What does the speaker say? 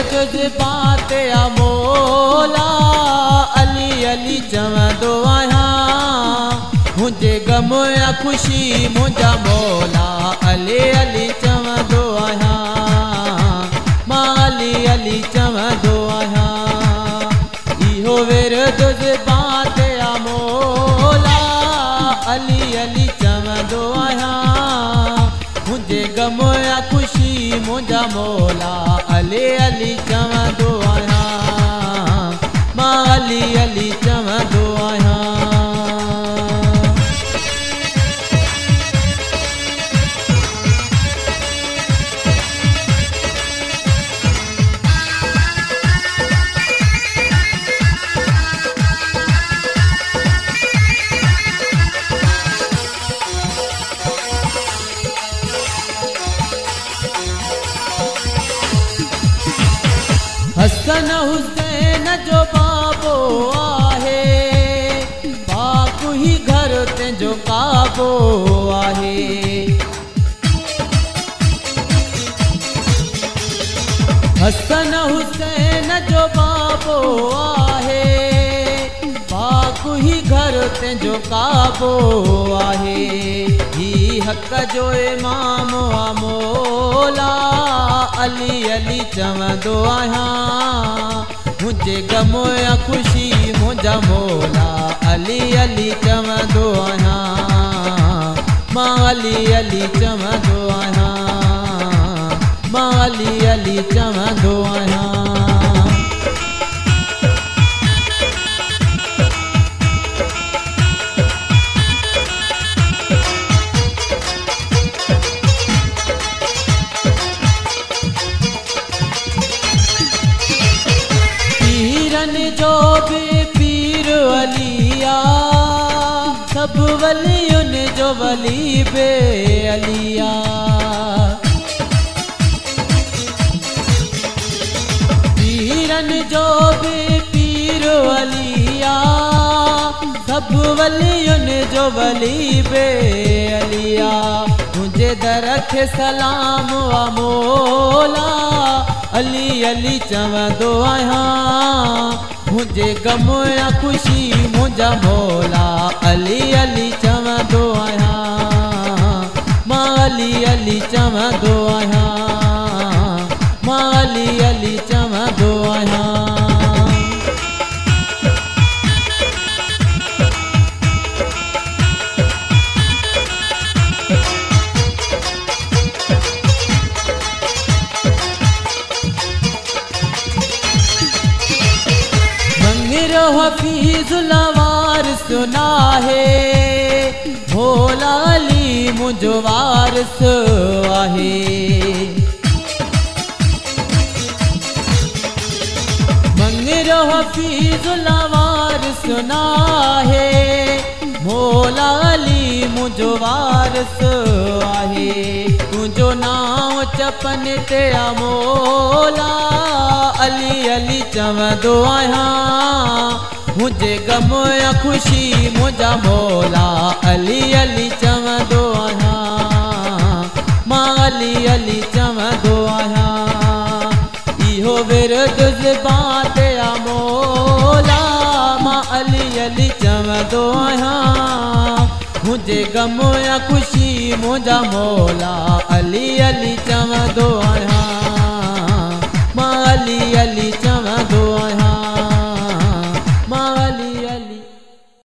जज़्बात या मौला अली अली चवंदो आहियां मुंहिंजे गम या ख़ुशी मुंहिंजा मौला अली अली चवंदो आहियां मां अली अली चवंदो आहियां इहो विर्द ज़बात या मौला अली अली चवंदो आहियां मुंहिंजे गम या ख़ुशी मुंहिंजा मौला अली अली चवंदो आहियां मां अली अली चवंदो आहियां हसन हुसैन जो बाबो आहे पाक ही घर तुंहिंजो काबो आहे हसन हुसैन जो बाबो आहे पाक ही घर तुंहिंजो काबो आहे ही हक़ जो इमाम आ मौला अली अली चवंदो आहियां मुंहिंजे गम या ख़ुशी मुंहिंजा मौला अली अली चवंदो आहियां मां अली अली चवंदो आहियां मां अली अली चवंदो आहियां जो भी पीर अलिया सब वलियुनि जो वली बे अलिया पीरनि जो भी पीर अलिया सब वलियुनि जो वली बे अलिया मुंहिंजे दर खे सलाम आ मौला अली अली चवंदो आहियां मुंहिंजे गम या ख़ुशी मुंहिंजा मौला अली अली चवंदो आहियां मां अली अली चवंदो आहियां मां अली अली चवंदो आहियां हफीजुल वारिस नाहे भोला अली मुंहिंजो वारिस आहे मंगिरो हफीजुल वारिस नाहे भोला अली मुंहिंजो वारिस आहे तुंहिंजो नाम चपन ते आ मौला अली अली चवंदो आहियां मुंहिंजे गम या ख़ुशी मुंहिंजा मौला अली अली चवंदो आहियां मां अली अली चवंदो आहियां इहो विर्द ज़बात या मौला मां अली अली चवंदो आहियां मुंहिंजे गम या ख़ुशी मुंहिंजा मौला अली अली चवंदो आहियां मां अली अली